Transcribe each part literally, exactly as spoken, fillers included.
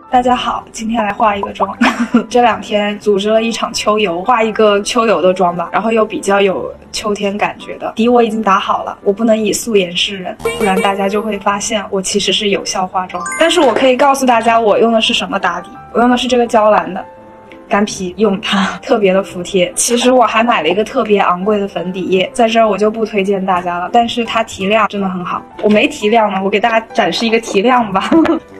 大家好，今天来画一个妆。这两天组织了一场秋游，画一个秋游的妆吧，然后又比较有秋天感觉的。底我已经打好了，我不能以素颜示人，不然大家就会发现我其实是有效化妆。但是我可以告诉大家，我用的是什么打底，我用的是这个娇兰的。干皮用它特别的服帖。其实我还买了一个特别昂贵的粉底液，在这儿我就不推荐大家了，但是它提亮真的很好。我没提亮呢，我给大家展示一个提亮吧。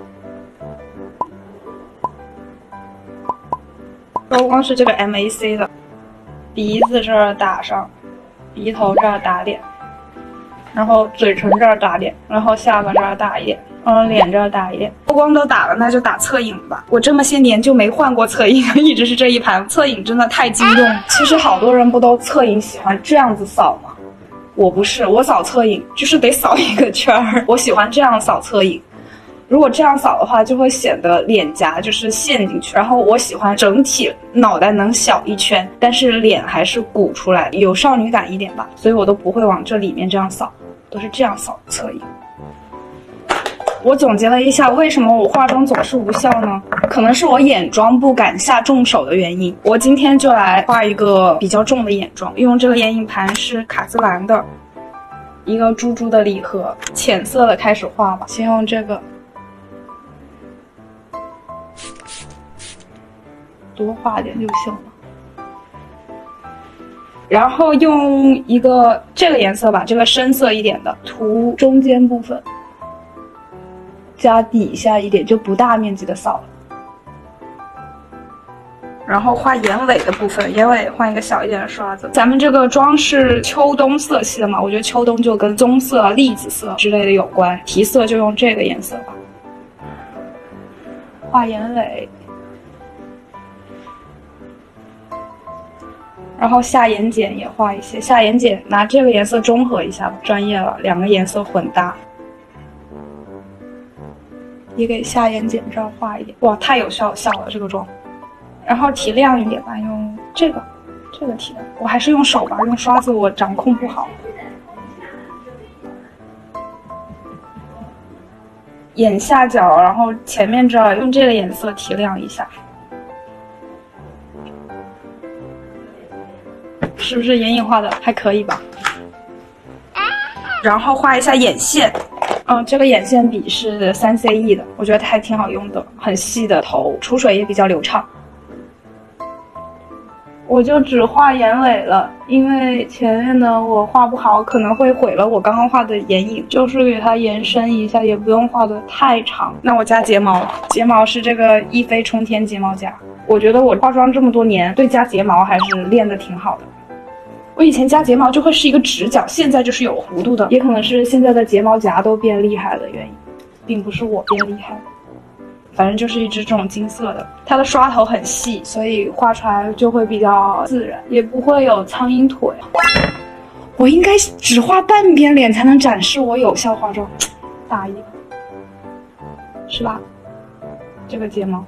都光是这个 M A C 的，鼻子这儿打上，鼻头这儿打点，然后嘴唇这儿打点，然后下巴这儿打一点，然后脸这儿打一点。不光都打了，那就打侧影吧。我这么些年就没换过侧影，一直是这一盘。侧影真的太经用。其实好多人不都侧影喜欢这样子扫吗？我不是，我扫侧影就是得扫一个圈儿。我喜欢这样扫侧影。如果这样扫的话，就会显得脸颊就是陷进去。然后我喜欢整体脑袋能小一圈，但是脸还是鼓出来，有少女感一点吧。所以我都不会往这里面这样扫，都是这样扫侧影。我总结了一下，为什么我化妆总是无效呢？可能是我眼妆不敢下重手的原因。我今天就来画一个比较重的眼妆，用这个眼影盘是卡姿兰的，一个珠珠的礼盒，浅色的开始画吧。先用这个。多画点就行了，然后用一个这个颜色吧，这个深色一点的涂中间部分，加底下一点，就不大面积的扫了。然后画眼尾的部分，眼尾换一个小一点的刷子。咱们这个妆是秋冬色系的嘛，我觉得秋冬就跟棕色、栗子色之类的有关，提色就用这个颜色吧。画眼尾。然后下眼睑也画一些，下眼睑拿这个颜色中和一下吧，专业了，两个颜色混搭。也给下眼睑这儿画一点，哇，太有效效了这个妆。然后提亮一点吧，用这个，这个提亮，我还是用手吧，用刷子我掌控不好。眼下角，然后前面这儿用这个颜色提亮一下。是不是眼影画的还可以吧？然后画一下眼线，嗯，这个眼线笔是三 C E 的，我觉得它还挺好用的，很细的头，出水也比较流畅。我就只画眼尾了，因为前面的我画不好，可能会毁了我刚刚画的眼影，就是给它延伸一下，也不用画的太长。那我加睫毛，睫毛是这个一飞冲天睫毛夹，我觉得我化妆这么多年，对加睫毛还是练得挺好的。我以前加睫毛就会是一个直角，现在就是有弧度的，也可能是现在的睫毛夹都变厉害的原因，并不是我变厉害。反正就是一支这种金色的，它的刷头很细，所以画出来就会比较自然，也不会有苍蝇腿。我应该只画半边脸才能展示我有效化妆，大意了，是吧？这个睫毛。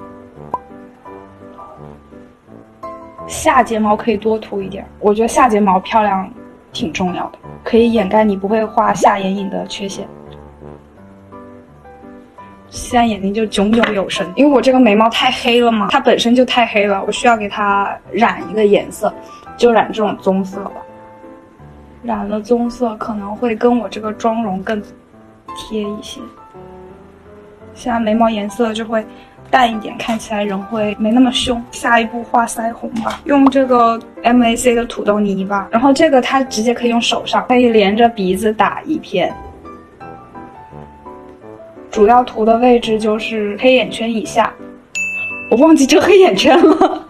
下睫毛可以多涂一点，我觉得下睫毛漂亮挺重要的，可以掩盖你不会画下眼影的缺陷。现在眼睛就炯炯有神，因为我这个眉毛太黑了嘛，它本身就太黑了，我需要给它染一个颜色，就染这种棕色吧。染了棕色可能会跟我这个妆容更贴一些。现在眉毛颜色就会淡一点，看起来人会没那么凶。下一步画腮红吧，用这个 M A C 的土豆泥吧，然后这个它直接可以用手上，可以连着鼻子打一片。主要涂的位置就是黑眼圈以下，我忘记遮黑眼圈了。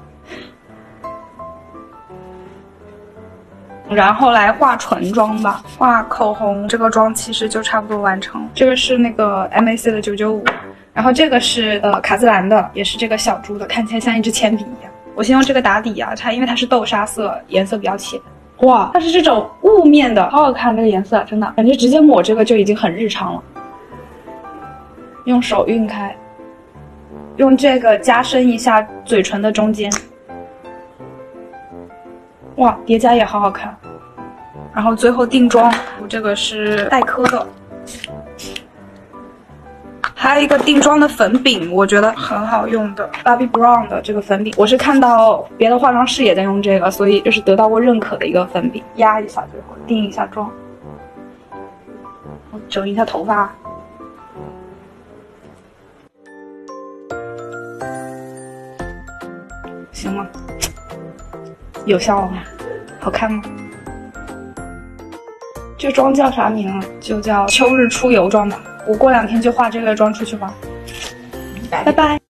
然后来画唇妆吧，画口红，这个妆其实就差不多完成。这个是那个 M A C 的九九五。然后这个是呃卡姿兰的，也是这个小猪的，看起来像一支铅笔一样。我先用这个打底啊，它因为它是豆沙色，颜色比较浅。哇，它是这种雾面的，好好看这个颜色，真的感觉直接抹这个就已经很日常了。用手晕开，用这个加深一下嘴唇的中间。哇，叠加也好好看。然后最后定妆，我这个是黛珂的。 还有一个定妆的粉饼，我觉得很好用的 Bobbi Brown 的这个粉饼，我是看到别的化妆师也在用这个，所以这是得到过认可的一个粉饼。压一下最后定一下妆，我整一下头发。行吗？有效吗？好看吗？这妆叫啥名啊？就叫秋日出游妆吧。我过两天就化这个妆出去玩。拜拜。